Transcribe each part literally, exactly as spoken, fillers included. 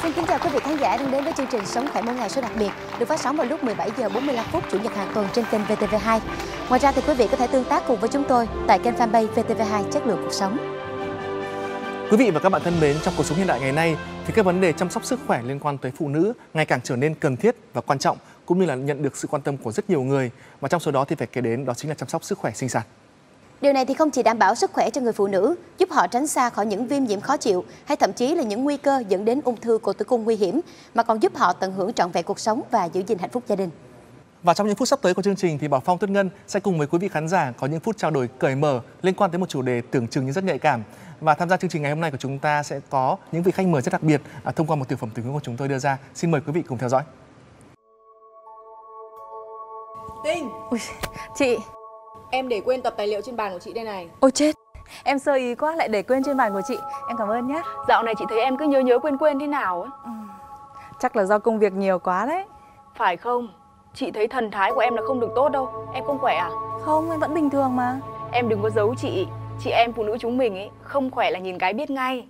Xin kính chào quý vị khán giả đang đến với chương trình Sống khỏe mỗi ngày số đặc biệt được phát sóng vào lúc mười bảy giờ bốn mươi lăm phút chủ nhật hàng tuần trên kênh vê tê vê hai. Ngoài ra thì quý vị có thể tương tác cùng với chúng tôi tại kênh fanpage vê tê vê hai Chất lượng cuộc sống. Quý vị và các bạn thân mến, trong cuộc sống hiện đại ngày nay thì các vấn đề chăm sóc sức khỏe liên quan tới phụ nữ ngày càng trở nên cần thiết và quan trọng, cũng như là nhận được sự quan tâm của rất nhiều người, và trong số đó thì phải kể đến đó chính là chăm sóc sức khỏe sinh sản. Điều này thì không chỉ đảm bảo sức khỏe cho người phụ nữ, giúp họ tránh xa khỏi những viêm nhiễm khó chịu hay thậm chí là những nguy cơ dẫn đến ung thư cổ tử cung nguy hiểm, mà còn giúp họ tận hưởng trọn vẹn cuộc sống và giữ gìn hạnh phúc gia đình. Và trong những phút sắp tới của chương trình thì Bảo Phong, Tuyết Ngân sẽ cùng với quý vị khán giả có những phút trao đổi cởi mở liên quan tới một chủ đề tưởng chừng như rất nhạy cảm. Và tham gia chương trình ngày hôm nay của chúng ta sẽ có những vị khách mời rất đặc biệt à, thông qua một tiểu phẩm tình huống của chúng tôi đưa ra. Xin mời quý vị cùng theo dõi. Tinh, Ui, chị. em để quên tập tài liệu trên bàn của chị đây này. Ôi chết, em sơ ý quá lại để quên trên bàn của chị. Em cảm ơn nhé. Dạo này chị thấy em cứ nhớ nhớ quên quên thế nào ấy. Ừ, chắc là do công việc nhiều quá đấy. Phải không? Chị thấy thần thái của em là không được tốt đâu. Em không khỏe à? Không, em vẫn bình thường mà. Em đừng có giấu chị. Chị em phụ nữ chúng mình ấy, không khỏe là nhìn cái biết ngay.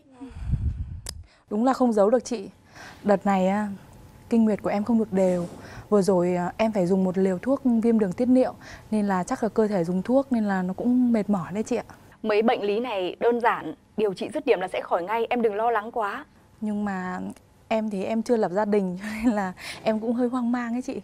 Đúng là không giấu được chị. Đợt này á, kinh nguyệt của em không được đều. Vừa rồi em phải dùng một liều thuốc viêm đường tiết niệu, nên là chắc là cơ thể dùng thuốc nên là nó cũng mệt mỏi đấy chị ạ. Mấy bệnh lý này đơn giản, điều trị dứt điểm là sẽ khỏi ngay, em đừng lo lắng quá. Nhưng mà em thì em chưa lập gia đình nên là em cũng hơi hoang mang ấy chị.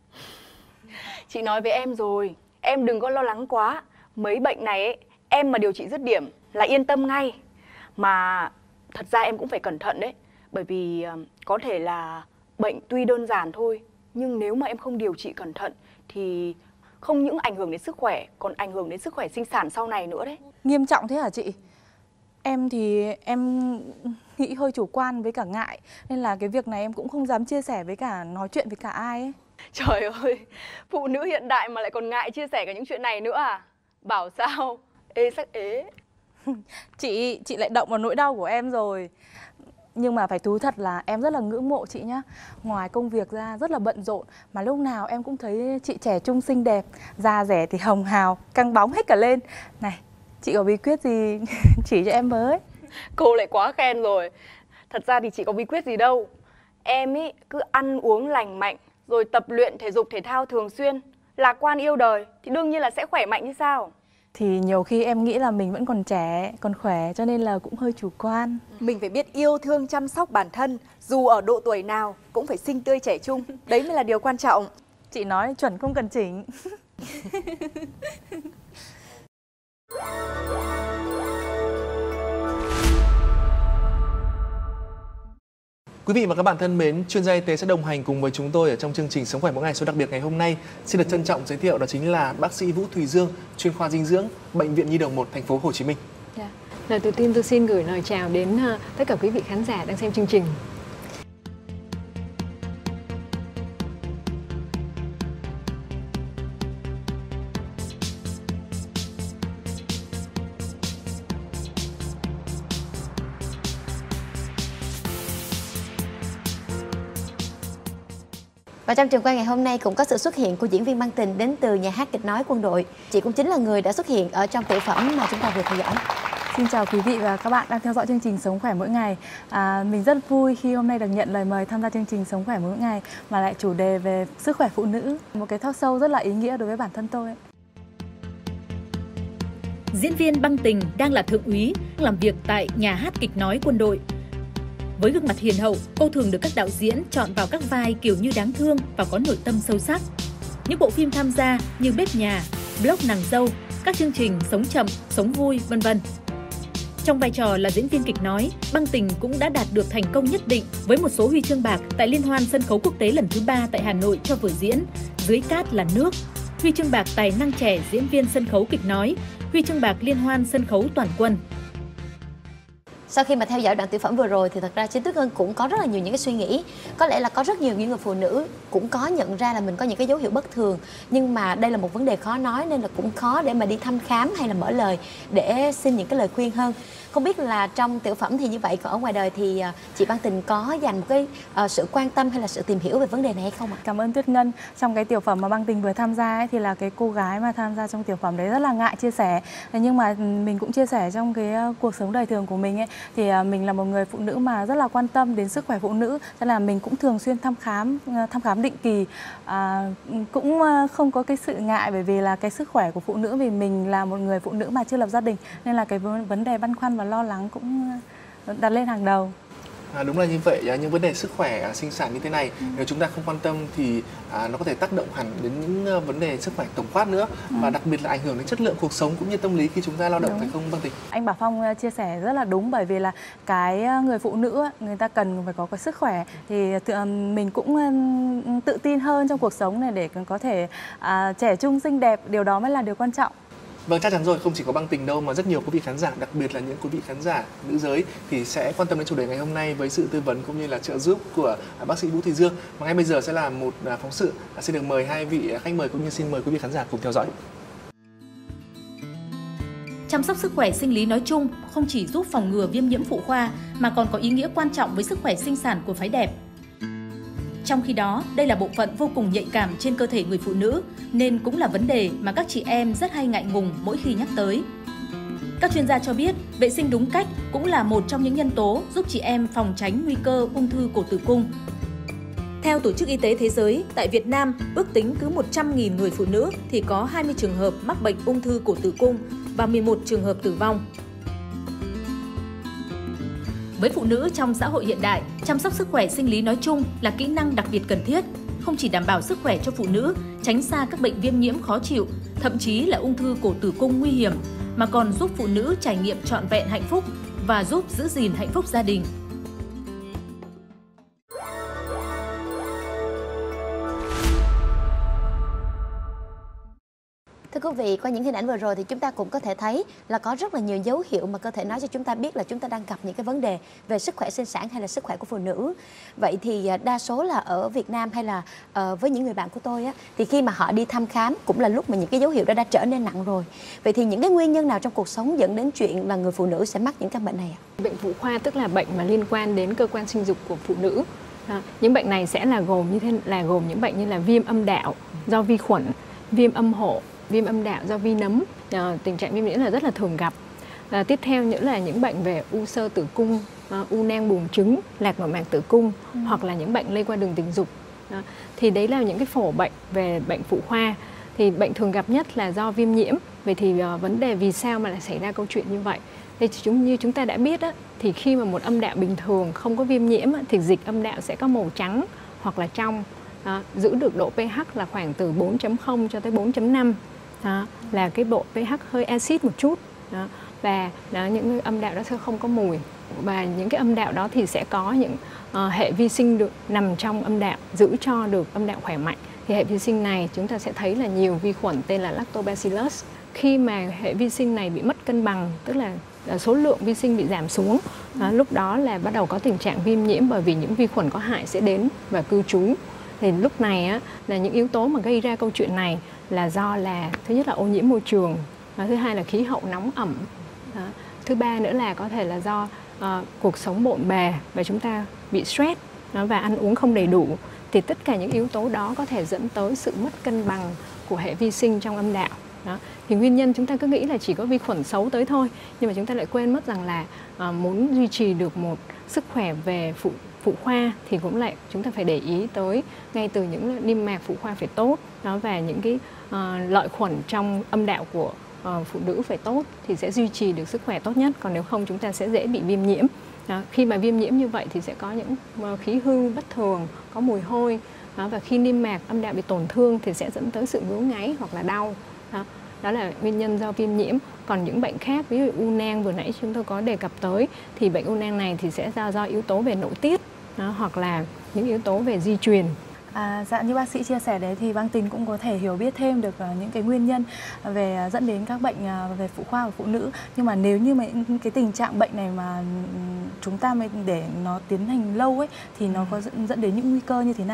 Chị nói với em rồi, em đừng có lo lắng quá. Mấy bệnh này ấy, em mà điều trị dứt điểm là yên tâm ngay. Mà thật ra em cũng phải cẩn thận đấy. Bởi vì có thể là bệnh tuy đơn giản thôi, nhưng nếu mà em không điều trị cẩn thận thì không những ảnh hưởng đến sức khỏe, còn ảnh hưởng đến sức khỏe sinh sản sau này nữa đấy. Nghiêm trọng thế hả chị? Em thì em nghĩ hơi chủ quan với cả ngại, nên là cái việc này em cũng không dám chia sẻ với cả nói chuyện với cả ai ấy. Trời ơi, phụ nữ hiện đại mà lại còn ngại chia sẻ cả những chuyện này nữa à? Bảo sao? Ê sắc ế. Chị, chị lại động vào nỗi đau của em rồi. Nhưng mà phải thú thật là em rất là ngưỡng mộ chị nhá. Ngoài công việc ra rất là bận rộn, mà lúc nào em cũng thấy chị trẻ trung xinh đẹp, da rẻ thì hồng hào, căng bóng hết cả lên. Này, chị có bí quyết gì chỉ cho em với? Cô lại quá khen rồi. Thật ra thì chị có bí quyết gì đâu. Em ý cứ ăn uống lành mạnh, rồi tập luyện thể dục thể thao thường xuyên, lạc quan yêu đời thì đương nhiên là sẽ khỏe mạnh như sao. Thì nhiều khi em nghĩ là mình vẫn còn trẻ, còn khỏe, cho nên là cũng hơi chủ quan. Mình phải biết yêu thương chăm sóc bản thân, dù ở độ tuổi nào cũng phải xinh tươi trẻ trung. Đấy mới là điều quan trọng. Chị nói chuẩn không cần chỉnh. Quý vị và các bạn thân mến, chuyên gia y tế sẽ đồng hành cùng với chúng tôi ở trong chương trình Sống khỏe mỗi ngày số đặc biệt ngày hôm nay. Xin được trân trọng giới thiệu đó chính là bác sĩ Vũ Thùy Dương, chuyên khoa dinh dưỡng, Bệnh viện Nhi đồng một, thành phố Hồ Chí Minh. Yeah. Lời đầu tiên tôi xin gửi lời chào đến uh, tất cả quý vị khán giả đang xem chương trình. Và trong trường quay ngày hôm nay cũng có sự xuất hiện của diễn viên Băng Tình đến từ nhà hát kịch nói Quân đội. Chị cũng chính là người đã xuất hiện ở trong tiểu phẩm mà chúng ta vừa theo dõi. Xin chào quý vị và các bạn đang theo dõi chương trình Sống khỏe mỗi ngày. À, mình rất vui khi hôm nay được nhận lời mời tham gia chương trình Sống khỏe mỗi ngày, mà lại chủ đề về sức khỏe phụ nữ. Một cái talk show rất là ý nghĩa đối với bản thân tôi. Diễn viên Băng Tình đang là thượng úy, làm việc tại nhà hát kịch nói Quân đội. Với gương mặt hiền hậu, cô thường được các đạo diễn chọn vào các vai kiểu như đáng thương và có nội tâm sâu sắc. Những bộ phim tham gia như Bếp Nhà, Blog Nàng Dâu, các chương trình Sống Chậm, Sống Vui, vân vân. Trong vai trò là diễn viên kịch nói, Băng Tình cũng đã đạt được thành công nhất định với một số huy chương bạc tại Liên hoan sân khấu quốc tế lần thứ ba tại Hà Nội cho vở diễn Dưới cát là nước, huy chương bạc tài năng trẻ diễn viên sân khấu kịch nói, huy chương bạc Liên hoan sân khấu toàn quân. Sau khi mà theo dõi đoạn tiểu phẩm vừa rồi thì thật ra chính Tuyết Ngân cũng có rất là nhiều những cái suy nghĩ. Có lẽ là có rất nhiều những người phụ nữ cũng có nhận ra là mình có những cái dấu hiệu bất thường, nhưng mà đây là một vấn đề khó nói nên là cũng khó để mà đi thăm khám hay là mở lời để xin những cái lời khuyên hơn. Không biết là trong tiểu phẩm thì như vậy, còn ở ngoài đời thì chị Băng Tình có dành một cái uh, sự quan tâm hay là sự tìm hiểu về vấn đề này hay không ạ? Cảm ơn Tuyết Ngân. Trong cái tiểu phẩm mà Băng Tình vừa tham gia ấy, thì là cái cô gái mà tham gia trong tiểu phẩm đấy rất là ngại chia sẻ. Nhưng mà mình cũng chia sẻ trong cái cuộc sống đời thường của mình ấy, thì mình là một người phụ nữ mà rất là quan tâm đến sức khỏe phụ nữ, cho nên là mình cũng thường xuyên thăm khám thăm khám định kỳ, à, cũng không có cái sự ngại, bởi vì là cái sức khỏe của phụ nữ, vì mình là một người phụ nữ mà chưa lập gia đình nên là cái vấn đề băn khoăn và lo lắng cũng đặt lên hàng đầu. À, đúng là như vậy, những vấn đề sức khỏe à, sinh sản như thế này, ừ. nếu chúng ta không quan tâm thì à, nó có thể tác động hẳn đến những uh, vấn đề sức khỏe tổng quát nữa, ừ. và đặc biệt là ảnh hưởng đến chất lượng cuộc sống cũng như tâm lý khi chúng ta lao động, đúng. Phải không Băng Tình? Anh Bảo Phong chia sẻ rất là đúng, bởi vì là cái người phụ nữ người ta cần phải có cái sức khỏe, thì mình cũng tự tin hơn trong cuộc sống này để có thể à, trẻ trung xinh đẹp, điều đó mới là điều quan trọng. Vâng, chắc chắn rồi, không chỉ có Băng Tình đâu mà rất nhiều quý vị khán giả, đặc biệt là những quý vị khán giả nữ giới thì sẽ quan tâm đến chủ đề ngày hôm nay với sự tư vấn cũng như là trợ giúp của bác sĩ Vũ Thị Dương. Và ngay bây giờ sẽ là một phóng sự, xin được mời hai vị khách mời cũng như xin mời quý vị khán giả cùng theo dõi. Chăm sóc sức khỏe sinh lý nói chung không chỉ giúp phòng ngừa viêm nhiễm phụ khoa mà còn có ý nghĩa quan trọng với sức khỏe sinh sản của phái đẹp. Trong khi đó, đây là bộ phận vô cùng nhạy cảm trên cơ thể người phụ nữ, nên cũng là vấn đề mà các chị em rất hay ngại ngùng mỗi khi nhắc tới. Các chuyên gia cho biết, vệ sinh đúng cách cũng là một trong những nhân tố giúp chị em phòng tránh nguy cơ ung thư cổ tử cung. Theo Tổ chức Y tế Thế giới, tại Việt Nam, ước tính cứ một trăm nghìn người phụ nữ thì có hai mươi trường hợp mắc bệnh ung thư cổ tử cung và mười một trường hợp tử vong. Với phụ nữ trong xã hội hiện đại, chăm sóc sức khỏe sinh lý nói chung là kỹ năng đặc biệt cần thiết, không chỉ đảm bảo sức khỏe cho phụ nữ, tránh xa các bệnh viêm nhiễm khó chịu, thậm chí là ung thư cổ tử cung nguy hiểm, mà còn giúp phụ nữ trải nghiệm trọn vẹn hạnh phúc và giúp giữ gìn hạnh phúc gia đình. Thưa quý vị, qua những hình ảnh vừa rồi thì chúng ta cũng có thể thấy là có rất là nhiều dấu hiệu mà cơ thể nói cho chúng ta biết là chúng ta đang gặp những cái vấn đề về sức khỏe sinh sản hay là sức khỏe của phụ nữ. Vậy thì đa số là ở Việt Nam hay là uh, với những người bạn của tôi á, thì khi mà họ đi thăm khám cũng là lúc mà những cái dấu hiệu đó đã trở nên nặng rồi. Vậy thì những cái nguyên nhân nào trong cuộc sống dẫn đến chuyện là người phụ nữ sẽ mắc những căn bệnh này ạ? Bệnh phụ khoa tức là bệnh mà liên quan đến cơ quan sinh dục của phụ nữ. À, những bệnh này sẽ là gồm như thế là gồm những bệnh như là viêm âm đạo do vi khuẩn, viêm âm hộ, viêm âm đạo do vi nấm. À, tình trạng viêm nhiễm là rất là thường gặp. À, tiếp theo nữa là những bệnh về u xơ tử cung, à, u nang buồng trứng, lạc nội mạc tử cung, ừ. hoặc là những bệnh lây qua đường tình dục. À, thì đấy là những cái phổ bệnh về bệnh phụ khoa. Thì bệnh thường gặp nhất là do viêm nhiễm. Vậy thì uh, vấn đề vì sao mà lại xảy ra câu chuyện như vậy? Thì chúng như chúng ta đã biết á, thì khi mà một âm đạo bình thường không có viêm nhiễm á, thì dịch âm đạo sẽ có màu trắng hoặc là trong. Đó, giữ được độ pH là khoảng từ bốn chấm không cho tới bốn chấm năm. Đó, là cái độ pH hơi axit một chút. Đó, và đó, những âm đạo đó sẽ không có mùi. Và những cái âm đạo đó thì sẽ có những uh, hệ vi sinh được nằm trong âm đạo, giữ cho được âm đạo khỏe mạnh. Thì hệ vi sinh này chúng ta sẽ thấy là nhiều vi khuẩn tên là Lactobacillus. Khi mà hệ vi sinh này bị mất cân bằng, tức là số lượng vi sinh bị giảm xuống, đó, lúc đó là bắt đầu có tình trạng viêm nhiễm, bởi vì những vi khuẩn có hại sẽ đến và cư trú. Thì lúc này á, là những yếu tố mà gây ra câu chuyện này là do là thứ nhất là ô nhiễm môi trường, và thứ hai là khí hậu nóng ẩm, đó. Thứ ba nữa là có thể là do uh, cuộc sống bộn bề và chúng ta bị stress, đó, và ăn uống không đầy đủ. Thì tất cả những yếu tố đó có thể dẫn tới sự mất cân bằng của hệ vi sinh trong âm đạo. Đó. Thì nguyên nhân chúng ta cứ nghĩ là chỉ có vi khuẩn xấu tới thôi, nhưng mà chúng ta lại quên mất rằng là uh, muốn duy trì được một sức khỏe về phụ phụ khoa thì cũng lại chúng ta phải để ý tới ngay từ những niêm mạc phụ khoa phải tốt, đó, và những cái uh, lợi khuẩn trong âm đạo của uh, phụ nữ phải tốt thì sẽ duy trì được sức khỏe tốt nhất. Còn nếu không chúng ta sẽ dễ bị viêm nhiễm. Đó. Khi mà viêm nhiễm như vậy thì sẽ có những uh, khí hư bất thường, có mùi hôi, đó, và khi niêm mạc âm đạo bị tổn thương thì sẽ dẫn tới sự ngứa ngáy hoặc là đau. Đó. Đó là nguyên nhân do viêm nhiễm. Còn những bệnh khác, ví dụ u nang vừa nãy chúng tôi có đề cập tới, thì bệnh u nang này thì sẽ do, do yếu tố về nội tiết, đó, hoặc là những yếu tố về di truyền. À, dạ, như bác sĩ chia sẻ đấy thì Băng Tình cũng có thể hiểu biết thêm được uh, những cái nguyên nhân về uh, dẫn đến các bệnh uh, về phụ khoa của phụ nữ. Nhưng mà nếu như mà cái tình trạng bệnh này mà um, chúng ta mới để nó tiến hành lâu ấy thì nó có dẫn, dẫn đến những nguy cơ như thế nào ạ?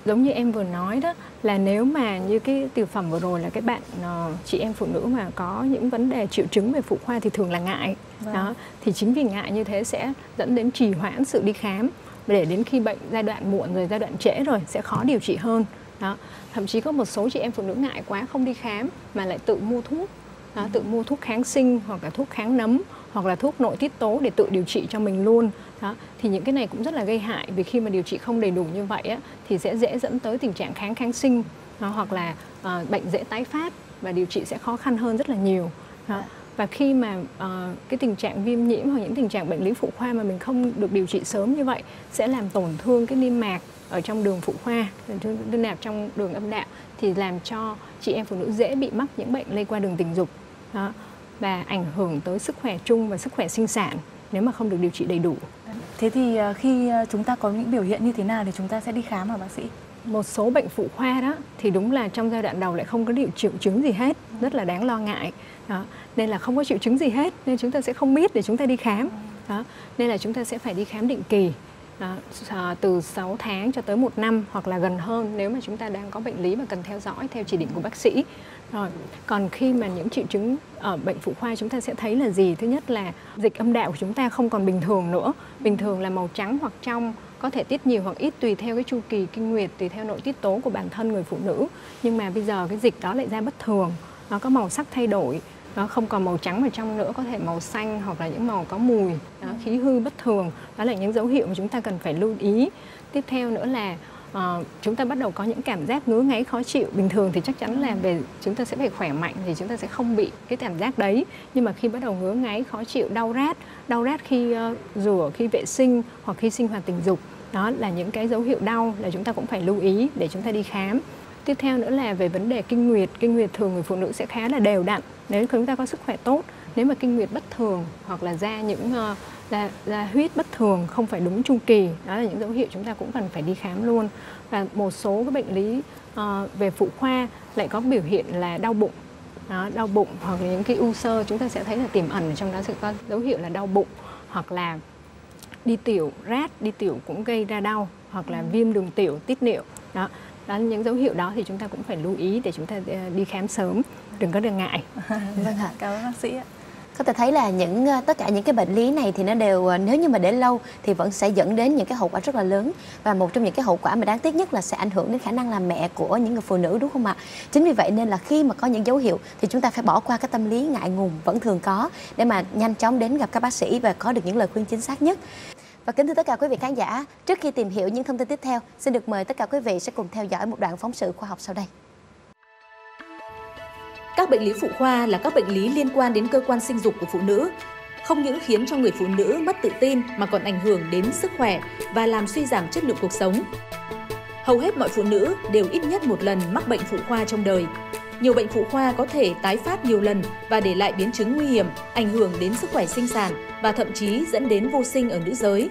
Giống như em vừa nói đó, là nếu mà như cái tiểu phẩm vừa rồi là cái bạn uh, chị em phụ nữ mà có những vấn đề triệu chứng về phụ khoa thì thường là ngại. Vâng. Đó, thì chính vì ngại như thế sẽ dẫn đến trì hoãn sự đi khám, để đến khi bệnh giai đoạn muộn rồi, giai đoạn trễ rồi sẽ khó điều trị hơn. Đó. Thậm chí có một số chị em phụ nữ ngại quá không đi khám mà lại tự mua thuốc. Đó, tự mua thuốc kháng sinh hoặc là thuốc kháng nấm hoặc là thuốc nội tiết tố để tự điều trị cho mình luôn. Đó, thì những cái này cũng rất là gây hại, vì khi mà điều trị không đầy đủ như vậy á, thì sẽ dễ dẫn tới tình trạng kháng kháng sinh, đó, hoặc là uh, bệnh dễ tái phát và điều trị sẽ khó khăn hơn rất là nhiều. Đó. Và khi mà uh, cái tình trạng viêm nhiễm hoặc những tình trạng bệnh lý phụ khoa mà mình không được điều trị sớm như vậy sẽ làm tổn thương cái niêm mạc ở trong đường phụ khoa, niêm mạc trong đường âm đạo, thì làm cho chị em phụ nữ dễ bị mắc những bệnh lây qua đường tình dục. Đó. Và ảnh hưởng tới sức khỏe chung và sức khỏe sinh sản nếu mà không được điều trị đầy đủ. Thế thì khi chúng ta có những biểu hiện như thế nào thì chúng ta sẽ đi khám hả bác sĩ? Một số bệnh phụ khoa đó thì đúng là trong giai đoạn đầu lại không có triệu chứng gì hết, rất là đáng lo ngại. Đó. Nên là không có triệu chứng gì hết nên chúng ta sẽ không biết để chúng ta đi khám. Đó. Nên là chúng ta sẽ phải đi khám định kỳ. Đó, từ sáu tháng cho tới một năm hoặc là gần hơn nếu mà chúng ta đang có bệnh lý mà cần theo dõi theo chỉ định của bác sĩ. Rồi, còn khi mà những triệu chứng ở bệnh phụ khoa chúng ta sẽ thấy là gì? Thứ nhất là dịch âm đạo của chúng ta không còn bình thường nữa. Bình thường là màu trắng hoặc trong, có thể tiết nhiều hoặc ít tùy theo cái chu kỳ kinh nguyệt, tùy theo nội tiết tố của bản thân người phụ nữ. Nhưng mà bây giờ cái dịch đó lại ra bất thường, nó có màu sắc thay đổi, nó không còn màu trắng vào trong nữa, có thể màu xanh hoặc là những màu có mùi, đó, khí hư bất thường. Đó là những dấu hiệu mà chúng ta cần phải lưu ý. Tiếp theo nữa là uh, chúng ta bắt đầu có những cảm giác ngứa ngáy khó chịu. Bình thường thì chắc chắn là về chúng ta sẽ phải khỏe mạnh thì chúng ta sẽ không bị cái cảm giác đấy. Nhưng mà khi bắt đầu ngứa ngáy khó chịu, đau rát, đau rát khi uh, rửa, khi vệ sinh hoặc khi sinh hoạt tình dục, đó là những cái dấu hiệu đau là chúng ta cũng phải lưu ý để chúng ta đi khám. Tiếp theo nữa là về vấn đề kinh nguyệt. Kinh nguyệt thường người phụ nữ sẽ khá là đều đặn nếu chúng ta có sức khỏe tốt. Nếu mà kinh nguyệt bất thường hoặc là ra những uh, là, là huyết bất thường, không phải đúng chu kỳ, đó là những dấu hiệu chúng ta cũng cần phải đi khám luôn. Và một số cái bệnh lý uh, về phụ khoa lại có biểu hiện là đau bụng. Đó, đau bụng hoặc là những cái u xơ chúng ta sẽ thấy là tiềm ẩn ở trong đó sẽ có dấu hiệu là đau bụng, hoặc là đi tiểu rát, đi tiểu cũng gây ra đau, hoặc là viêm đường tiểu, tiết niệu. Đó. Đó, những dấu hiệu đó thì chúng ta cũng phải lưu ý để chúng ta đi khám sớm, đừng có đừng ngại. Vâng ạ. Cảm ơn bác sĩ ạ. Có thể thấy là những tất cả những cái bệnh lý này thì nó đều, nếu như mà để lâu thì vẫn sẽ dẫn đến những cái hậu quả rất là lớn, và một trong những cái hậu quả mà đáng tiếc nhất là sẽ ảnh hưởng đến khả năng làm mẹ của những người phụ nữ, đúng không ạ? Chính vì vậy nên là khi mà có những dấu hiệu thì chúng ta phải bỏ qua cái tâm lý ngại ngùng vẫn thường có để mà nhanh chóng đến gặp các bác sĩ và có được những lời khuyên chính xác nhất. Và kính thưa tất cả quý vị khán giả, trước khi tìm hiểu những thông tin tiếp theo, xin được mời tất cả quý vị sẽ cùng theo dõi một đoạn phóng sự khoa học sau đây. Các bệnh lý phụ khoa là các bệnh lý liên quan đến cơ quan sinh dục của phụ nữ, không những khiến cho người phụ nữ mất tự tin mà còn ảnh hưởng đến sức khỏe và làm suy giảm chất lượng cuộc sống. Hầu hết mọi phụ nữ đều ít nhất một lần mắc bệnh phụ khoa trong đời. Nhiều bệnh phụ khoa có thể tái phát nhiều lần và để lại biến chứng nguy hiểm, ảnh hưởng đến sức khỏe sinh sản và thậm chí dẫn đến vô sinh ở nữ giới.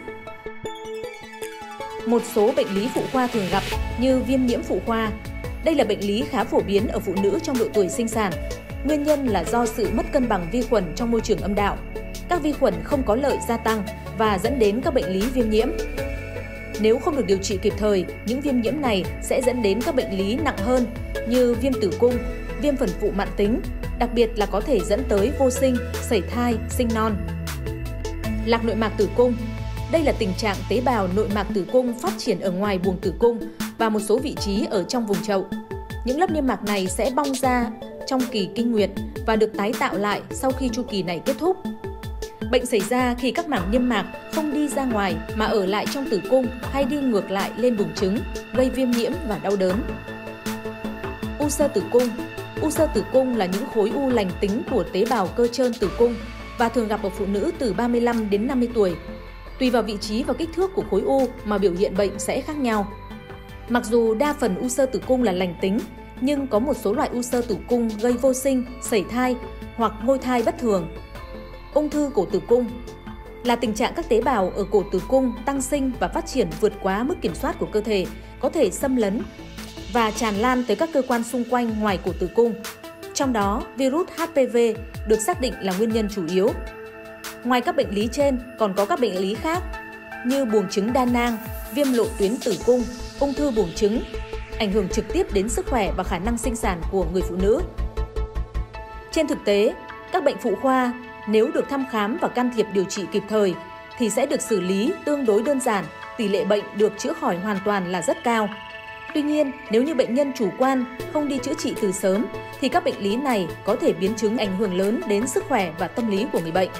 Một số bệnh lý phụ khoa thường gặp như viêm nhiễm phụ khoa. Đây là bệnh lý khá phổ biến ở phụ nữ trong độ tuổi sinh sản. Nguyên nhân là do sự mất cân bằng vi khuẩn trong môi trường âm đạo. Các vi khuẩn không có lợi gia tăng và dẫn đến các bệnh lý viêm nhiễm. Nếu không được điều trị kịp thời, những viêm nhiễm này sẽ dẫn đến các bệnh lý nặng hơn như viêm tử cung, viêm phần phụ mãn tính, đặc biệt là có thể dẫn tới vô sinh, sẩy thai, sinh non. Lạc nội mạc tử cung. Đây là tình trạng tế bào nội mạc tử cung phát triển ở ngoài buồng tử cung và một số vị trí ở trong vùng chậu. Những lớp niêm mạc này sẽ bong ra trong kỳ kinh nguyệt và được tái tạo lại sau khi chu kỳ này kết thúc. Bệnh xảy ra khi các mảng niêm mạc không đi ra ngoài mà ở lại trong tử cung hay đi ngược lại lên buồng trứng, gây viêm nhiễm và đau đớn. U xơ tử cung. U xơ tử cung là những khối u lành tính của tế bào cơ trơn tử cung và thường gặp ở phụ nữ từ ba mươi lăm đến năm mươi tuổi. Tùy vào vị trí và kích thước của khối u mà biểu hiện bệnh sẽ khác nhau. Mặc dù đa phần u xơ tử cung là lành tính, nhưng có một số loại u xơ tử cung gây vô sinh, sẩy thai hoặc ngôi thai bất thường. Ung thư cổ tử cung là tình trạng các tế bào ở cổ tử cung tăng sinh và phát triển vượt quá mức kiểm soát của cơ thể, có thể xâm lấn và tràn lan tới các cơ quan xung quanh ngoài cổ tử cung. Trong đó, virus H P V được xác định là nguyên nhân chủ yếu. Ngoài các bệnh lý trên, còn có các bệnh lý khác như buồng trứng đa nang, viêm lộ tuyến tử cung, ung thư buồng trứng, ảnh hưởng trực tiếp đến sức khỏe và khả năng sinh sản của người phụ nữ. Trên thực tế, các bệnh phụ khoa nếu được thăm khám và can thiệp điều trị kịp thời thì sẽ được xử lý tương đối đơn giản, tỷ lệ bệnh được chữa khỏi hoàn toàn là rất cao. Tuy nhiên, nếu như bệnh nhân chủ quan, không đi chữa trị từ sớm, thì các bệnh lý này có thể biến chứng ảnh hưởng lớn đến sức khỏe và tâm lý của người bệnh.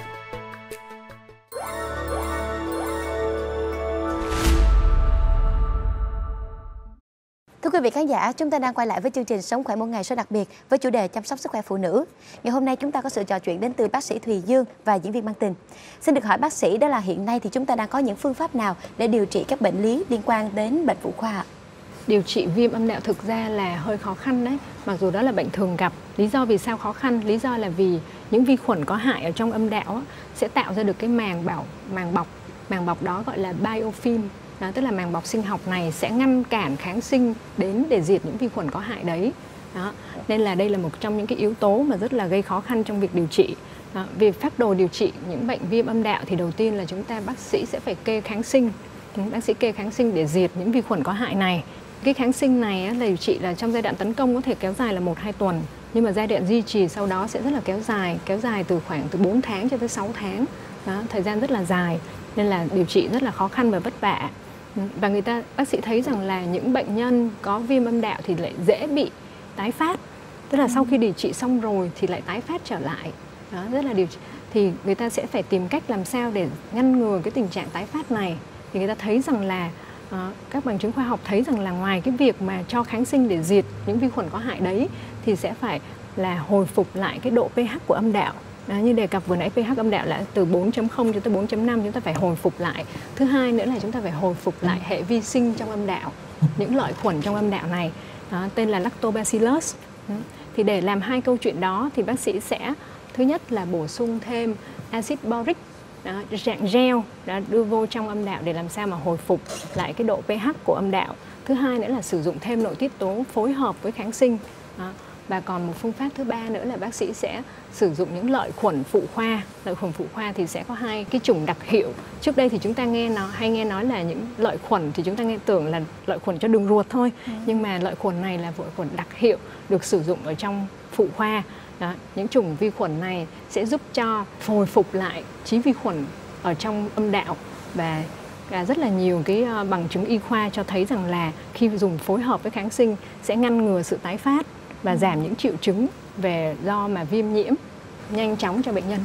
Thưa quý vị khán giả, chúng ta đang quay lại với chương trình Sống khỏe mỗi ngày số đặc biệt với chủ đề chăm sóc sức khỏe phụ nữ. Ngày hôm nay chúng ta có sự trò chuyện đến từ bác sĩ Thùy Dương và diễn viên Mang Tình. Xin được hỏi bác sĩ đó là hiện nay thì chúng ta đang có những phương pháp nào để điều trị các bệnh lý liên quan đến bệnh phụ khoa ạ? Điều trị viêm âm đạo thực ra là hơi khó khăn đấy, mặc dù đó là bệnh thường gặp. Lý do vì sao khó khăn? Lý do là vì những vi khuẩn có hại ở trong âm đạo sẽ tạo ra được cái màng bảo màng bọc, màng bọc đó gọi là biofilm. Đó, tức là màng bọc sinh học này sẽ ngăn cản kháng sinh đến để diệt những vi khuẩn có hại đấy. Đó, nên là đây là một trong những cái yếu tố mà rất là gây khó khăn trong việc điều trị. Đó, về phác đồ điều trị những bệnh viêm âm đạo thì đầu tiên là chúng ta bác sĩ sẽ phải kê kháng sinh. Bác sĩ kê kháng sinh để diệt những vi khuẩn có hại này. Cái kháng sinh này là điều trị là trong giai đoạn tấn công có thể kéo dài là một hai tuần, nhưng mà giai đoạn duy trì sau đó sẽ rất là kéo dài, kéo dài từ khoảng từ bốn tháng cho tới sáu tháng. Đó, thời gian rất là dài nên là điều trị rất là khó khăn và vất vả. Và người ta bác sĩ thấy rằng là những bệnh nhân có viêm âm đạo thì lại dễ bị tái phát, tức là sau khi điều trị xong rồi thì lại tái phát trở lại. Đó, rất là điều trị thì người ta sẽ phải tìm cách làm sao để ngăn ngừa cái tình trạng tái phát này. Thì người ta thấy rằng là uh, các bằng chứng khoa học thấy rằng là ngoài cái việc mà cho kháng sinh để diệt những vi khuẩn có hại đấy thì sẽ phải là hồi phục lại cái độ pH của âm đạo. Đó, như đề cập vừa nãy pH âm đạo là từ bốn chấm không cho tới bốn chấm năm, chúng ta phải hồi phục lại. Thứ hai nữa là chúng ta phải hồi phục lại hệ vi sinh trong âm đạo, những lợi khuẩn trong âm đạo này, đó, tên là Lactobacillus. Thì để làm hai câu chuyện đó thì bác sĩ sẽ thứ nhất là bổ sung thêm axit boric đó, dạng gel đó, đưa vô trong âm đạo để làm sao mà hồi phục lại cái độ pH của âm đạo. Thứ hai nữa là sử dụng thêm nội tiết tố phối hợp với kháng sinh. Đó. Và còn một phương pháp thứ ba nữa là bác sĩ sẽ sử dụng những lợi khuẩn phụ khoa. Lợi khuẩn phụ khoa thì sẽ có hai cái chủng đặc hiệu. Trước đây thì chúng ta nghe nó hay nghe nói là những lợi khuẩn thì chúng ta nghe tưởng là lợi khuẩn cho đường ruột thôi. Ừ. Nhưng mà lợi khuẩn này là lợi khuẩn đặc hiệu được sử dụng ở trong phụ khoa. Đó, những chủng vi khuẩn này sẽ giúp cho hồi phục lại trí vi khuẩn ở trong âm đạo, và rất là nhiều cái bằng chứng y khoa cho thấy rằng là khi dùng phối hợp với kháng sinh sẽ ngăn ngừa sự tái phát và giảm những triệu chứng về do mà viêm nhiễm nhanh chóng cho bệnh nhân.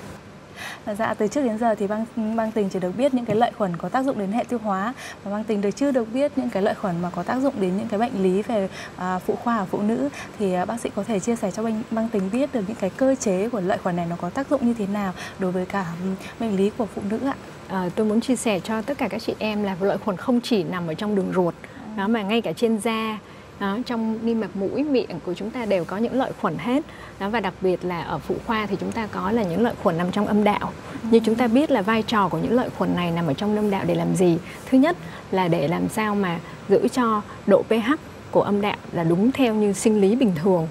Dạ, từ trước đến giờ thì Băng Băng Tình chỉ được biết những cái lợi khuẩn có tác dụng đến hệ tiêu hóa, và Băng Tình được chưa được biết những cái lợi khuẩn mà có tác dụng đến những cái bệnh lý về à, phụ khoa ở phụ nữ. Thì à, bác sĩ có thể chia sẻ cho Băng, Băng Tình biết được những cái cơ chế của lợi khuẩn này nó có tác dụng như thế nào đối với cả bệnh lý của phụ nữ ạ? À, tôi muốn chia sẻ cho tất cả các chị em là lợi khuẩn không chỉ nằm ở trong đường ruột, đó mà ngay cả trên da. Đó, trong niêm mạc mũi, miệng của chúng ta đều có những lợi khuẩn hết. Đó, và đặc biệt là ở phụ khoa thì chúng ta có là những lợi khuẩn nằm trong âm đạo. Như chúng ta biết là vai trò của những lợi khuẩn này nằm ở trong âm đạo để làm gì? Thứ nhất là để làm sao mà giữ cho độ pH của âm đạo là đúng theo như sinh lý bình thường.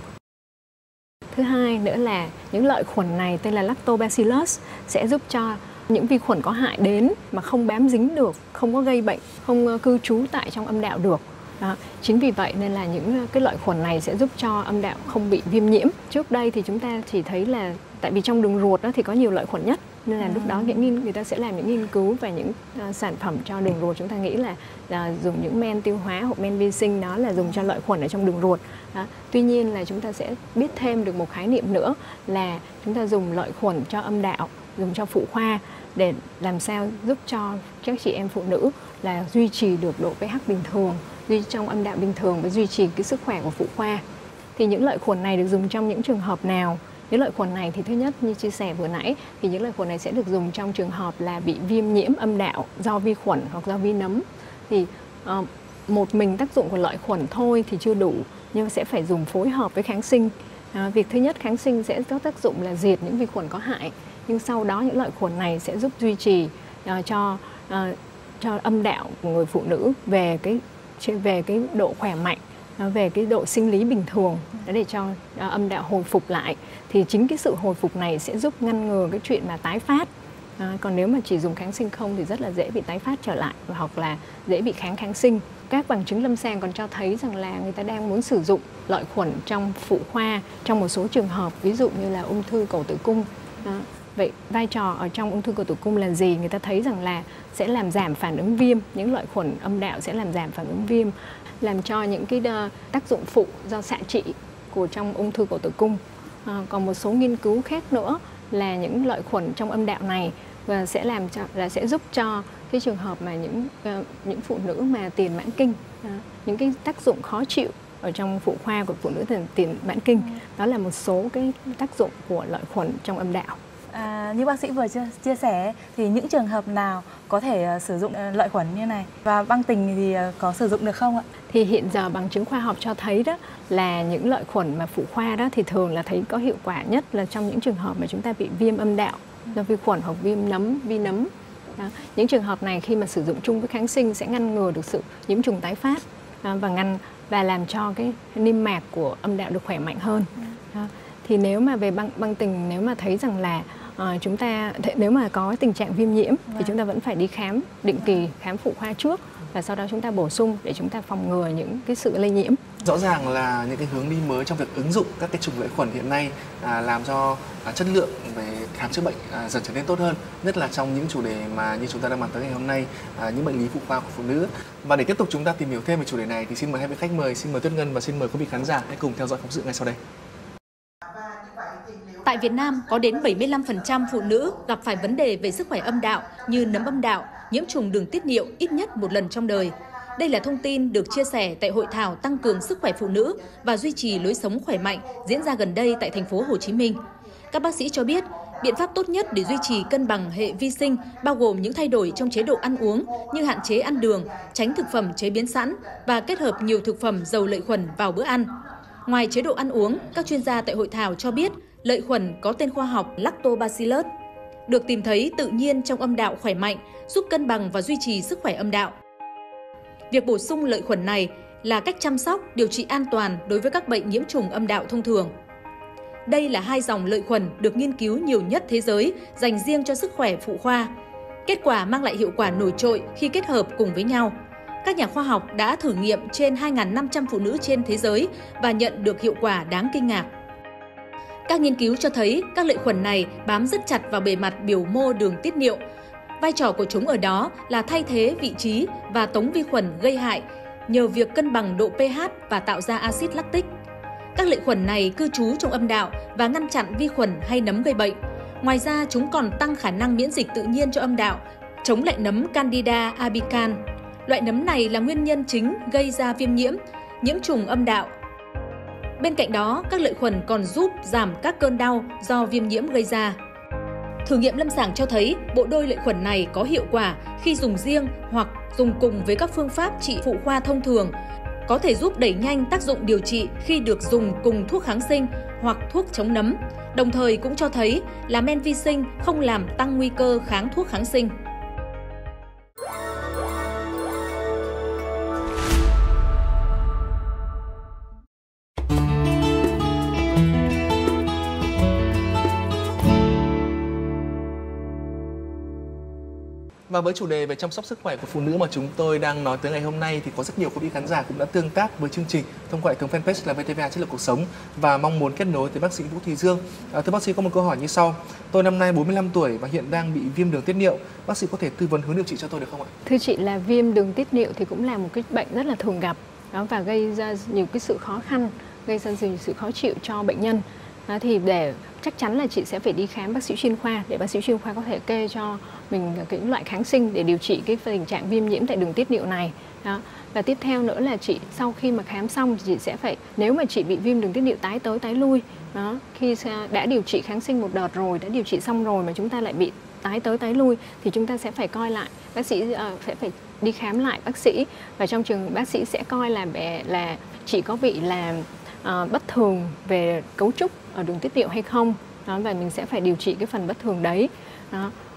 Thứ hai nữa là những lợi khuẩn này tên là Lactobacillus sẽ giúp cho những vi khuẩn có hại đến mà không bám dính được, không có gây bệnh, không cư trú tại trong âm đạo được. Đó. Chính vì vậy nên là những cái lợi khuẩn này sẽ giúp cho âm đạo không bị viêm nhiễm. Trước đây thì chúng ta chỉ thấy là tại vì trong đường ruột đó thì có nhiều lợi khuẩn nhất, nên là à. lúc đó những người ta sẽ làm những nghiên cứu về những uh, sản phẩm cho đường ruột. Chúng ta nghĩ là uh, dùng những men tiêu hóa hoặc men vi sinh đó là dùng cho lợi khuẩn ở trong đường ruột. Đó. Tuy nhiên là chúng ta sẽ biết thêm được một khái niệm nữa là chúng ta dùng lợi khuẩn cho âm đạo, dùng cho phụ khoa để làm sao giúp cho các chị em phụ nữ là duy trì được độ pH bình thường, duy trong âm đạo bình thường và duy trì cái sức khỏe của phụ khoa. Thì những lợi khuẩn này được dùng trong những trường hợp nào? Những lợi khuẩn này thì thứ nhất như chia sẻ vừa nãy thì những lợi khuẩn này sẽ được dùng trong trường hợp là bị viêm nhiễm âm đạo do vi khuẩn hoặc do vi nấm. Thì uh, một mình tác dụng của lợi khuẩn thôi thì chưa đủ, nhưng sẽ phải dùng phối hợp với kháng sinh. Uh, việc thứ nhất kháng sinh sẽ có tác dụng là diệt những vi khuẩn có hại, nhưng sau đó những lợi khuẩn này sẽ giúp duy trì uh, cho uh, cho âm đạo của người phụ nữ về cái về cái độ khỏe mạnh, về cái độ sinh lý bình thường để cho âm đạo hồi phục lại. Thì chính cái sự hồi phục này sẽ giúp ngăn ngừa cái chuyện mà tái phát À, còn nếu mà chỉ dùng kháng sinh không thì rất là dễ bị tái phát trở lại và hoặc là dễ bị kháng kháng sinh. Các bằng chứng lâm sàng còn cho thấy rằng là người ta đang muốn sử dụng lợi khuẩn trong phụ khoa trong một số trường hợp, ví dụ như là ung thư cổ tử cung. Đó. Vậy vai trò ở trong ung thư cổ tử cung là gì? Người ta thấy rằng là sẽ làm giảm phản ứng viêm, những lợi khuẩn âm đạo sẽ làm giảm phản ứng viêm, làm cho những cái tác dụng phụ do xạ trị của trong ung thư cổ tử cung. À, còn một số nghiên cứu khác nữa là những lợi khuẩn trong âm đạo này và sẽ làm cho là sẽ giúp cho cái trường hợp mà những uh, những phụ nữ mà tiền mãn kinh, uh, những cái tác dụng khó chịu ở trong phụ khoa của phụ nữ tiền, tiền mãn kinh, đó là một số cái tác dụng của lợi khuẩn trong âm đạo. À, như bác sĩ vừa chia, chia sẻ thì những trường hợp nào có thể uh, sử dụng uh, lợi khuẩn như này và băng tình thì uh, có sử dụng được không ạ? Thì hiện giờ bằng chứng khoa học cho thấy đó là những lợi khuẩn mà phụ khoa đó thì thường là thấy có hiệu quả nhất là trong những trường hợp mà chúng ta bị viêm âm đạo do vi khuẩn hoặc viêm nấm, vi nấm. Đó. Những trường hợp này khi mà sử dụng chung với kháng sinh sẽ ngăn ngừa được sự nhiễm trùng tái phát đó, và ngăn và làm cho cái niêm mạc của âm đạo được khỏe mạnh hơn. Đó. Thì nếu mà về băng băng tình, nếu mà thấy rằng là uh, chúng ta nếu mà có tình trạng viêm nhiễm thì chúng ta vẫn phải đi khám định kỳ, khám phụ khoa trước và sau đó chúng ta bổ sung để chúng ta phòng ngừa những cái sự lây nhiễm. Rõ ràng là những cái hướng đi mới trong việc ứng dụng các cái chủng lợi khuẩn hiện nay à, làm cho à, chất lượng về khám chữa bệnh à, dần trở nên tốt hơn, nhất là trong những chủ đề mà như chúng ta đang bàn tới ngày hôm nay, à, những bệnh lý phụ khoa của phụ nữ. Và để tiếp tục chúng ta tìm hiểu thêm về chủ đề này thì xin mời hai vị khách mời, xin mời Tuyết Ngân và xin mời quý vị khán giả hãy cùng theo dõi phóng sự ngay sau đây. Tại Việt Nam, có đến bảy mươi lăm phần trăm phụ nữ gặp phải vấn đề về sức khỏe âm đạo như nấm âm đạo, nhiễm trùng đường tiết niệu ít nhất một lần trong đời. Đây là thông tin được chia sẻ tại hội thảo tăng cường sức khỏe phụ nữ và duy trì lối sống khỏe mạnh diễn ra gần đây tại thành phố Hồ Chí Minh. Các bác sĩ cho biết, biện pháp tốt nhất để duy trì cân bằng hệ vi sinh bao gồm những thay đổi trong chế độ ăn uống như hạn chế ăn đường, tránh thực phẩm chế biến sẵn và kết hợp nhiều thực phẩm giàu lợi khuẩn vào bữa ăn. Ngoài chế độ ăn uống, các chuyên gia tại hội thảo cho biết lợi khuẩn có tên khoa học Lactobacillus được tìm thấy tự nhiên trong âm đạo khỏe mạnh, giúp cân bằng và duy trì sức khỏe âm đạo. Việc bổ sung lợi khuẩn này là cách chăm sóc, điều trị an toàn đối với các bệnh nhiễm trùng âm đạo thông thường. Đây là hai dòng lợi khuẩn được nghiên cứu nhiều nhất thế giới dành riêng cho sức khỏe phụ khoa. Kết quả mang lại hiệu quả nổi trội khi kết hợp cùng với nhau. Các nhà khoa học đã thử nghiệm trên hai nghìn năm trăm phụ nữ trên thế giới và nhận được hiệu quả đáng kinh ngạc. Các nghiên cứu cho thấy các lợi khuẩn này bám rất chặt vào bề mặt biểu mô đường tiết niệu. Vai trò của chúng ở đó là thay thế vị trí và tống vi khuẩn gây hại nhờ việc cân bằng độ pH và tạo ra axit lactic. Các lợi khuẩn này cư trú trong âm đạo và ngăn chặn vi khuẩn hay nấm gây bệnh. Ngoài ra, chúng còn tăng khả năng miễn dịch tự nhiên cho âm đạo, chống lại nấm Candida albicans. Loại nấm này là nguyên nhân chính gây ra viêm nhiễm, nhiễm trùng âm đạo. Bên cạnh đó, các lợi khuẩn còn giúp giảm các cơn đau do viêm nhiễm gây ra. Thử nghiệm lâm sàng cho thấy bộ đôi lợi khuẩn này có hiệu quả khi dùng riêng hoặc dùng cùng với các phương pháp trị phụ khoa thông thường, có thể giúp đẩy nhanh tác dụng điều trị khi được dùng cùng thuốc kháng sinh hoặc thuốc chống nấm, đồng thời cũng cho thấy là men vi sinh không làm tăng nguy cơ kháng thuốc kháng sinh. Và với chủ đề về chăm sóc sức khỏe của phụ nữ mà chúng tôi đang nói tới ngày hôm nay thì có rất nhiều quý vị khán giả cũng đã tương tác với chương trình thông qua hệ thống fanpage là vê tê vê a Chất lượng cuộc sống và mong muốn kết nối tới bác sĩ Vũ Thùy Dương. À, thưa bác sĩ, có một câu hỏi như sau. Tôi năm nay bốn mươi lăm tuổi và hiện đang bị viêm đường tiết niệu. Bác sĩ có thể tư vấn hướng điều trị cho tôi được không ạ? Thưa chị, là viêm đường tiết niệu thì cũng là một cái bệnh rất là thường gặp đó và gây ra nhiều cái sự khó khăn, gây ra nhiều sự khó chịu cho bệnh nhân. Đó, thì để chắc chắn là chị sẽ phải đi khám bác sĩ chuyên khoa để bác sĩ chuyên khoa có thể kê cho mình cái loại kháng sinh để điều trị cái tình trạng viêm nhiễm tại đường tiết niệu này. Đó. Và tiếp theo nữa là chị sau khi mà khám xong thì chị sẽ phải, nếu mà chị bị viêm đường tiết niệu tái tới tái lui, đó, khi đã điều trị kháng sinh một đợt rồi, đã điều trị xong rồi mà chúng ta lại bị tái tới tái lui thì chúng ta sẽ phải coi lại, bác sĩ uh, sẽ phải đi khám lại bác sĩ và trong trường bác sĩ sẽ coi là là chị có bị là uh, bất thường về cấu trúc ở đường tiết niệu hay không. Đó, và mình sẽ phải điều trị cái phần bất thường đấy. Đó.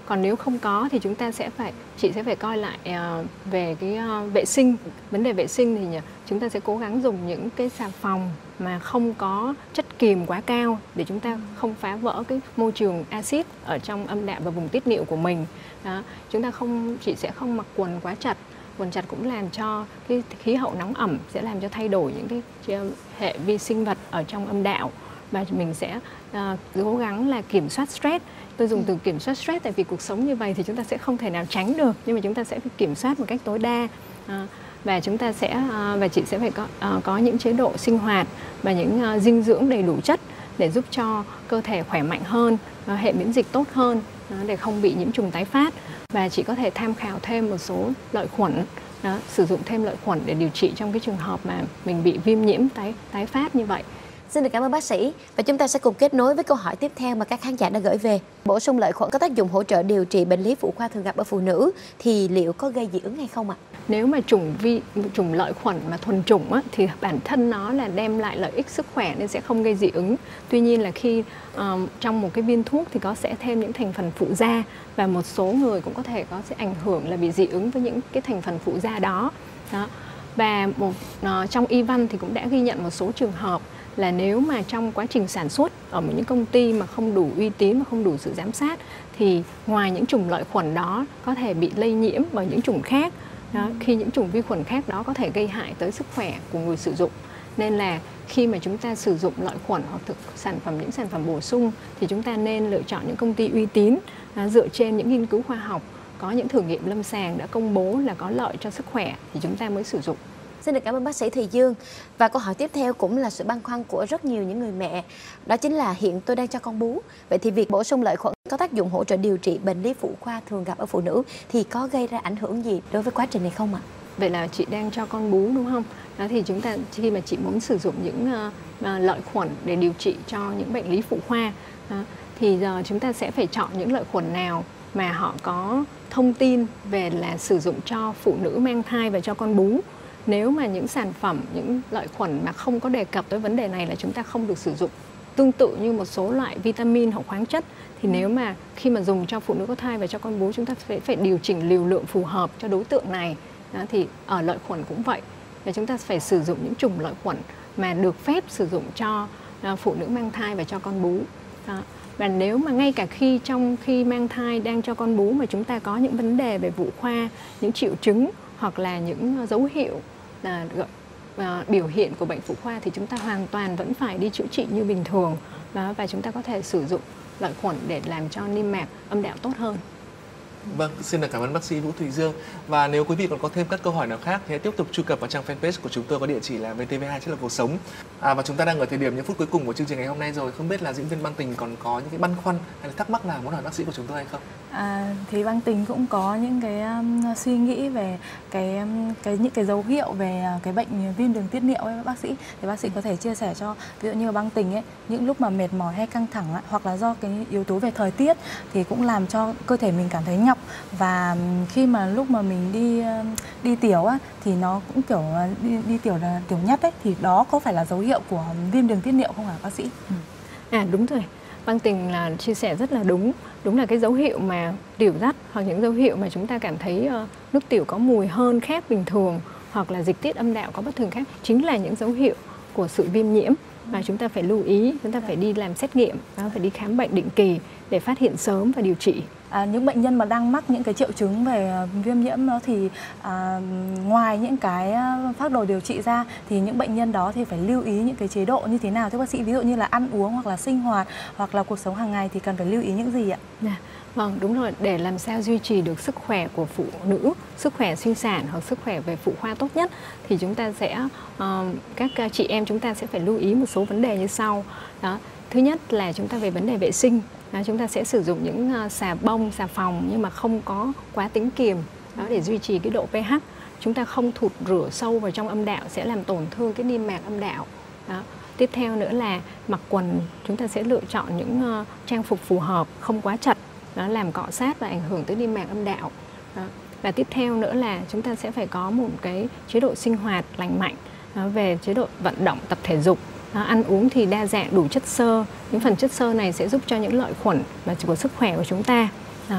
Còn nếu không có thì chúng ta sẽ phải chị sẽ phải coi lại uh, về cái uh, vệ sinh. Vấn đề vệ sinh thì chúng ta sẽ cố gắng dùng những cái xà phòng mà không có chất kiềm quá cao để chúng ta không phá vỡ cái môi trường axit ở trong âm đạo và vùng tiết niệu của mình. Đó. Chúng ta không chị sẽ không mặc quần quá chặt. Quần chặt cũng làm cho cái khí hậu nóng ẩm, sẽ làm cho thay đổi những cái hệ vi sinh vật ở trong âm đạo. Và mình sẽ uh, cố gắng là kiểm soát stress. Tôi dùng từ kiểm soát stress tại vì cuộc sống như vậy thì chúng ta sẽ không thể nào tránh được, nhưng mà chúng ta sẽ phải kiểm soát một cách tối đa. Uh, và chúng ta sẽ uh, và chị sẽ phải có uh, có những chế độ sinh hoạt và những uh, dinh dưỡng đầy đủ chất để giúp cho cơ thể khỏe mạnh hơn, uh, hệ miễn dịch tốt hơn, uh, để không bị nhiễm trùng tái phát. Và chị có thể tham khảo thêm một số lợi khuẩn, đó, sử dụng thêm lợi khuẩn để điều trị trong cái trường hợp mà mình bị viêm nhiễm tái tái phát như vậy. Xin được cảm ơn bác sĩ. Và chúng ta sẽ cùng kết nối với câu hỏi tiếp theo mà các khán giả đã gửi về. Bổ sung lợi khuẩn có tác dụng hỗ trợ điều trị bệnh lý phụ khoa thường gặp ở phụ nữ thì liệu có gây dị ứng hay không ạ? Nếu mà chủng vi chủng lợi khuẩn mà thuần chủng á, thì bản thân nó là đem lại lợi ích sức khỏe nên sẽ không gây dị ứng. Tuy nhiên là khi um, trong một cái viên thuốc thì có sẽ thêm những thành phần phụ gia, và một số người cũng có thể có sẽ ảnh hưởng là bị dị ứng với những cái thành phần phụ gia đó. Đó. Và một uh, trong y văn thì cũng đã ghi nhận một số trường hợp là nếu mà trong quá trình sản xuất ở những công ty mà không đủ uy tín và không đủ sự giám sát thì ngoài những chủng lợi khuẩn đó có thể bị lây nhiễm bởi những chủng khác. Đó, khi những chủng vi khuẩn khác đó có thể gây hại tới sức khỏe của người sử dụng. Nên là khi mà chúng ta sử dụng lợi khuẩn hoặc thực sản phẩm những sản phẩm bổ sung thì chúng ta nên lựa chọn những công ty uy tín à, dựa trên những nghiên cứu khoa học, có những thử nghiệm lâm sàng đã công bố là có lợi cho sức khỏe thì chúng ta mới sử dụng. Xin được cảm ơn bác sĩ Thùy Dương. Và câu hỏi tiếp theo cũng là sự băn khoăn của rất nhiều những người mẹ. Đó chính là hiện tôi đang cho con bú. Vậy thì việc bổ sung lợi khuẩn có tác dụng hỗ trợ điều trị bệnh lý phụ khoa thường gặp ở phụ nữ thì có gây ra ảnh hưởng gì đối với quá trình này không ạ? Vậy là chị đang cho con bú đúng không? Đó thì chúng ta khi mà chị muốn sử dụng những uh, lợi khuẩn để điều trị cho những bệnh lý phụ khoa uh, thì giờ chúng ta sẽ phải chọn những lợi khuẩn nào mà họ có thông tin về là sử dụng cho phụ nữ mang thai và cho con bú. Nếu mà những sản phẩm, những lợi khuẩn mà không có đề cập tới vấn đề này là chúng ta không được sử dụng. Tương tự như một số loại vitamin hoặc khoáng chất thì nếu mà khi mà dùng cho phụ nữ có thai và cho con bú chúng ta phải, phải điều chỉnh liều lượng phù hợp cho đối tượng này. Đó, thì ở lợi khuẩn cũng vậy. Và chúng ta phải sử dụng những chủng lợi khuẩn mà được phép sử dụng cho uh, phụ nữ mang thai và cho con bú. Đó. Và nếu mà ngay cả khi trong khi mang thai đang cho con bú mà chúng ta có những vấn đề về phụ khoa, những triệu chứng hoặc là những dấu hiệu là uh, biểu hiện của bệnh phụ khoa thì chúng ta hoàn toàn vẫn phải đi chữa trị như bình thường. Đó, và chúng ta có thể sử dụng lợi khuẩn để làm cho niêm mạc âm đạo tốt hơn. Vâng, xin được cảm ơn bác sĩ Vũ Thùy Dương. Và nếu quý vị còn có thêm các câu hỏi nào khác thì hãy tiếp tục truy cập vào trang fanpage của chúng tôi có địa chỉ là vê tê vê hai Chất lượng cuộc sống. À, và chúng ta đang ở thời điểm những phút cuối cùng của chương trình ngày hôm nay rồi. Không biết là diễn viên Băng Tình còn có những cái băn khoăn hay là thắc mắc nào muốn hỏi bác sĩ của chúng tôi hay không? À, thì Băng Tình cũng có những cái um, suy nghĩ về cái, um, cái những cái dấu hiệu về uh, cái bệnh viêm đường tiết niệu ấy bác sĩ. Thì bác sĩ có thể chia sẻ cho, ví dụ như Băng Tình ấy, những lúc mà mệt mỏi hay căng thẳng ấy, hoặc là do cái yếu tố về thời tiết thì cũng làm cho cơ thể mình cảm thấy nhọc, và khi mà lúc mà mình đi đi tiểu á thì nó cũng kiểu đi, đi tiểu là tiểu nhất ấy, thì đó có phải là dấu hiệu của viêm đường tiết niệu không hả bác sĩ? Ừ. À đúng rồi. Băng Tình là chia sẻ rất là đúng. Đúng là cái dấu hiệu mà tiểu dắt hoặc những dấu hiệu mà chúng ta cảm thấy uh, nước tiểu có mùi hơn khác bình thường hoặc là dịch tiết âm đạo có bất thường khác chính là những dấu hiệu của sự viêm nhiễm và chúng ta phải lưu ý, chúng ta phải đi làm xét nghiệm, phải đi khám bệnh định kỳ để phát hiện sớm và điều trị. À, những bệnh nhân mà đang mắc những cái triệu chứng về viêm nhiễm đó thì à, ngoài những cái phác đồ điều trị ra thì những bệnh nhân đó thì phải lưu ý những cái chế độ như thế nào thưa bác sĩ? Ví dụ như là ăn uống hoặc là sinh hoạt hoặc là cuộc sống hàng ngày thì cần phải lưu ý những gì ạ? À, vâng, đúng rồi. Để làm sao duy trì được sức khỏe của phụ nữ, sức khỏe sinh sản hoặc sức khỏe về phụ khoa tốt nhất thì chúng ta sẽ uh, các chị em chúng ta sẽ phải lưu ý một số vấn đề như sau. Đó. Thứ nhất là chúng ta về vấn đề vệ sinh. Đó, chúng ta sẽ sử dụng những uh, xà bông, xà phòng nhưng mà không có quá tính kiềm đó, để duy trì cái độ pH. Chúng ta không thụt rửa sâu vào trong âm đạo sẽ làm tổn thương cái niêm mạc âm đạo. Đó. Tiếp theo nữa là mặc quần, chúng ta sẽ lựa chọn những uh, trang phục phù hợp, không quá chặt, đó, làm cọ sát và ảnh hưởng tới niêm mạc âm đạo. Đó. Và tiếp theo nữa là chúng ta sẽ phải có một cái chế độ sinh hoạt lành mạnh, đó, về chế độ vận động, tập thể dục. Đó, ăn uống thì đa dạng đủ chất xơ. Những phần chất xơ này sẽ giúp cho những lợi khuẩn và của sức khỏe của chúng ta. Đó.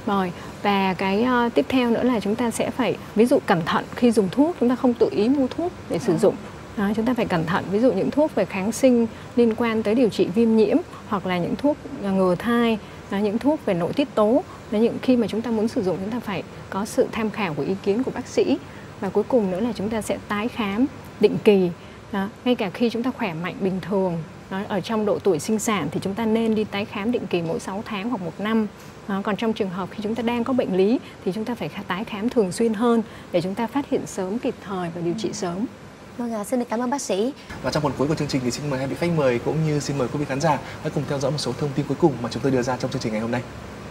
Rồi, và cái uh, tiếp theo nữa là chúng ta sẽ phải ví dụ cẩn thận khi dùng thuốc, chúng ta không tự ý mua thuốc để sử dụng. Đó, chúng ta phải cẩn thận, ví dụ những thuốc về kháng sinh liên quan tới điều trị viêm nhiễm, hoặc là những thuốc ngừa thai, đó, những thuốc về nội tiết tố. Đó, những khi mà chúng ta muốn sử dụng, chúng ta phải có sự tham khảo của ý kiến của bác sĩ. Và cuối cùng nữa là chúng ta sẽ tái khám định kỳ. Đó, ngay cả khi chúng ta khỏe mạnh bình thường, đó, ở trong độ tuổi sinh sản thì chúng ta nên đi tái khám định kỳ mỗi sáu tháng hoặc một năm. Đó, còn trong trường hợp khi chúng ta đang có bệnh lý thì chúng ta phải tái khám thường xuyên hơn để chúng ta phát hiện sớm, kịp thời và điều trị sớm. Vâng ạ, à, xin được cảm ơn bác sĩ. Và trong phần cuối của chương trình thì xin mời hai vị khách mời cũng như xin mời quý vị khán giả hãy cùng theo dõi một số thông tin cuối cùng mà chúng tôi đưa ra trong chương trình ngày hôm nay.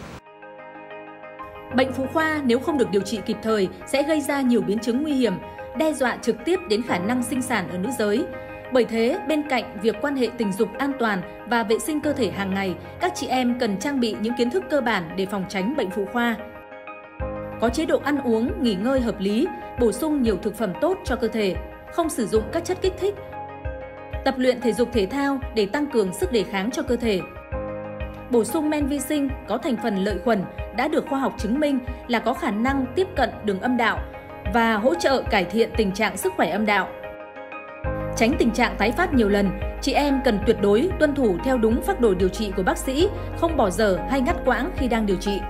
Bệnh phụ khoa nếu không được điều trị kịp thời sẽ gây ra nhiều biến chứng nguy hiểm, đe dọa trực tiếp đến khả năng sinh sản ở nữ giới. Bởi thế, bên cạnh việc quan hệ tình dục an toàn và vệ sinh cơ thể hàng ngày, các chị em cần trang bị những kiến thức cơ bản để phòng tránh bệnh phụ khoa. Có chế độ ăn uống, nghỉ ngơi hợp lý, bổ sung nhiều thực phẩm tốt cho cơ thể, không sử dụng các chất kích thích. Tập luyện thể dục thể thao để tăng cường sức đề kháng cho cơ thể. Bổ sung men vi sinh có thành phần lợi khuẩn đã được khoa học chứng minh là có khả năng tiếp cận đường âm đạo và hỗ trợ cải thiện tình trạng sức khỏe âm đạo. Tránh tình trạng tái phát nhiều lần, chị em cần tuyệt đối tuân thủ theo đúng phác đồ điều trị của bác sĩ, không bỏ dở hay ngắt quãng khi đang điều trị.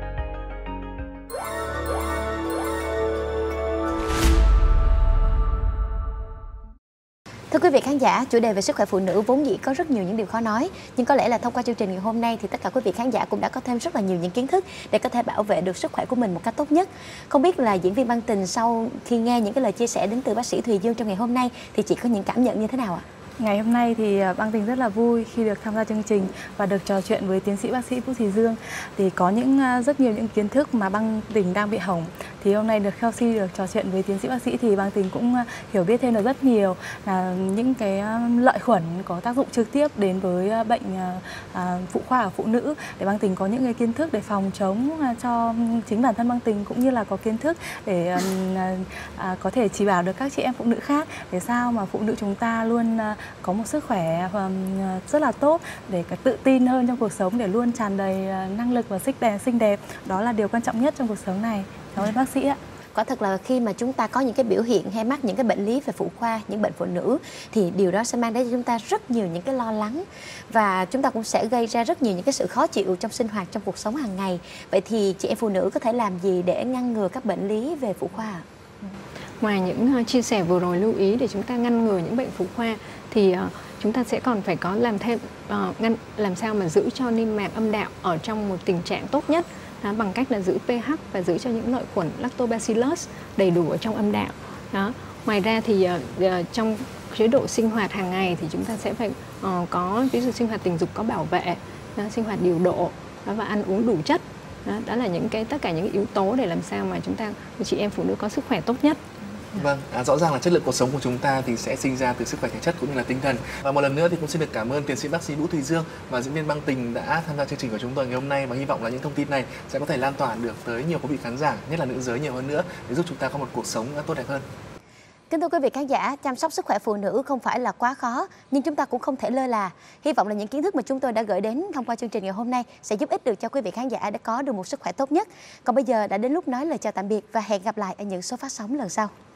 Thưa quý vị khán giả, chủ đề về sức khỏe phụ nữ vốn dĩ có rất nhiều những điều khó nói, nhưng có lẽ là thông qua chương trình ngày hôm nay thì tất cả quý vị khán giả cũng đã có thêm rất là nhiều những kiến thức để có thể bảo vệ được sức khỏe của mình một cách tốt nhất. Không biết là diễn viên Băng Tình sau khi nghe những cái lời chia sẻ đến từ bác sĩ Thùy Dương trong ngày hôm nay thì chị có những cảm nhận như thế nào ạ? Ngày hôm nay thì Băng Tình rất là vui khi được tham gia chương trình và được trò chuyện với tiến sĩ bác sĩ Vũ Thùy Dương. Thì có những rất nhiều những kiến thức mà Băng Tình đang bị hỏng. Thì hôm nay được Kelsey được trò chuyện với tiến sĩ bác sĩ thì Băng Tình cũng hiểu biết thêm được rất nhiều là những cái lợi khuẩn có tác dụng trực tiếp đến với bệnh phụ khoa ở phụ nữ, để Băng Tình có những cái kiến thức để phòng chống cho chính bản thân Băng Tình, cũng như là có kiến thức để có thể chỉ bảo được các chị em phụ nữ khác để sao mà phụ nữ chúng ta luôn có một sức khỏe rất là tốt, để tự tin hơn trong cuộc sống, để luôn tràn đầy năng lực và xinh đẹp, xinh đẹp. Đó là điều quan trọng nhất trong cuộc sống này. Cảm ơn bác sĩ ạ. Quả thật là khi mà chúng ta có những cái biểu hiện hay mắc những cái bệnh lý về phụ khoa, những bệnh phụ nữ thì điều đó sẽ mang đến cho chúng ta rất nhiều những cái lo lắng, và chúng ta cũng sẽ gây ra rất nhiều những cái sự khó chịu trong sinh hoạt, trong cuộc sống hàng ngày. Vậy thì chị em phụ nữ có thể làm gì để ngăn ngừa các bệnh lý về phụ khoa ạ? Ngoài những chia sẻ vừa rồi lưu ý để chúng ta ngăn ngừa những bệnh phụ khoa thì uh, chúng ta sẽ còn phải có làm thêm uh, ngăn làm sao mà giữ cho niêm mạc âm đạo ở trong một tình trạng tốt nhất, đó, bằng cách là giữ pH và giữ cho những lợi khuẩn Lactobacillus đầy đủ ở trong âm đạo. Đó. Ngoài ra thì uh, uh, trong chế độ sinh hoạt hàng ngày thì chúng ta sẽ phải uh, có ví dụ sinh hoạt tình dục có bảo vệ, đó, sinh hoạt điều độ, đó, và ăn uống đủ chất. Đó, đó là những cái tất cả những yếu tố để làm sao mà chúng ta chị em phụ nữ có sức khỏe tốt nhất. Vâng, à, rõ ràng là chất lượng cuộc sống của chúng ta thì sẽ sinh ra từ sức khỏe thể chất cũng như là tinh thần. Và một lần nữa thì cũng xin được cảm ơn tiến sĩ bác sĩ Vũ Thùy Dương và diễn viên Băng Tình đã tham gia chương trình của chúng tôi ngày hôm nay, và hy vọng là những thông tin này sẽ có thể lan tỏa được tới nhiều quý vị khán giả, nhất là nữ giới nhiều hơn nữa, để giúp chúng ta có một cuộc sống tốt đẹp hơn. Kính thưa quý vị khán giả, chăm sóc sức khỏe phụ nữ không phải là quá khó, nhưng chúng ta cũng không thể lơ là. Hy vọng là những kiến thức mà chúng tôi đã gửi đến thông qua chương trình ngày hôm nay sẽ giúp ích được cho quý vị khán giả để có được một sức khỏe tốt nhất. Còn bây giờ đã đến lúc nói lời chào tạm biệt và hẹn gặp lại ở những số phát sóng lần sau.